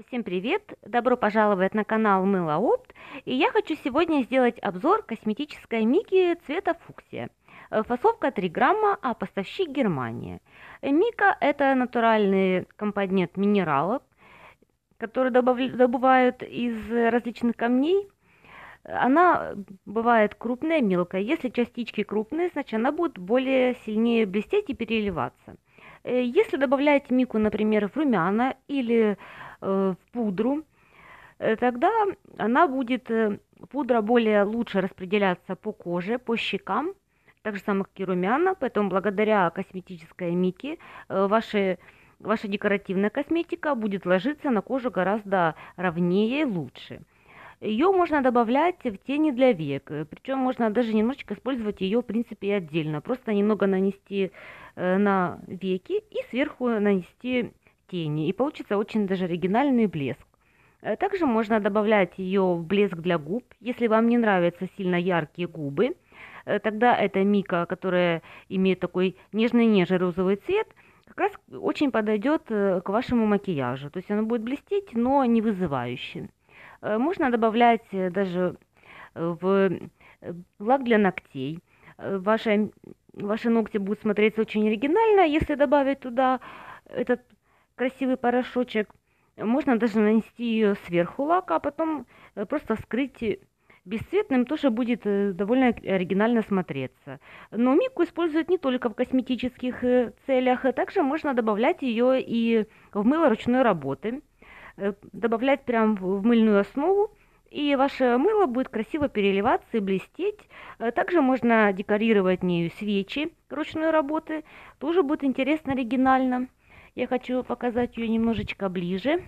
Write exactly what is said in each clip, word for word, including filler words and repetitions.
Всем привет! Добро пожаловать на канал Мыло Опт. И я хочу сегодня сделать обзор косметической Мики цвета фуксия. Э, Фасовка три грамма, а поставщик Германия. Э, Мика это натуральный компонент минералов, который добавля- добывают из различных камней. Она бывает крупная, мелкая. Если частички крупные, значит она будет более сильнее блестеть и переливаться. Э, Если добавлять мику, например, в румяна или э, в пудру, э, тогда она будет, э, пудра более лучше распределяться по коже, по щекам, так же самое, как и румяна. Поэтому благодаря косметической мике э, ваши, ваша декоративная косметика будет ложиться на кожу гораздо ровнее и лучше. Ее можно добавлять в тени для век, э, причем можно даже немножечко использовать ее, в принципе, и отдельно. Просто немного нанести э, на веки и сверху нанести тени. И получится очень даже оригинальный блеск. Э, Также можно добавлять ее в блеск для губ. Если вам не нравятся сильно яркие губы, э, тогда эта мика, которая имеет такой нежный-нежный розовый цвет, как раз очень подойдет э, к вашему макияжу. То есть она будет блестеть, но не вызывающе. Э, Можно добавлять э, даже э, в э, лак для ногтей. Э, Ваши, ваши ногти будут смотреться очень оригинально, если добавить туда этот красивый порошочек. Можно даже нанести ее сверху лака, а потом э, просто вскрыть э, бесцветным, тоже будет э, довольно оригинально смотреться. Но мику используют не только в косметических э, целях, а также можно добавлять ее и в мыло ручной работы, э, добавлять прям в в мыльную основу, и ваше мыло будет красиво переливаться и блестеть. Э, Также можно декорировать нею свечи ручной работы, тоже будет интересно, оригинально. Я хочу показать ее немножечко ближе.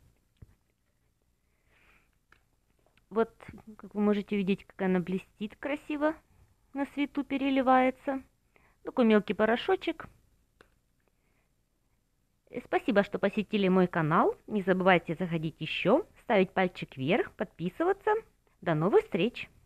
Вот, как вы можете видеть, как она блестит красиво, на свету переливается. Такой мелкий порошочек. Э, Спасибо, что посетили мой канал. Не забывайте заходить еще, ставить пальчик вверх, подписываться. До новых встреч!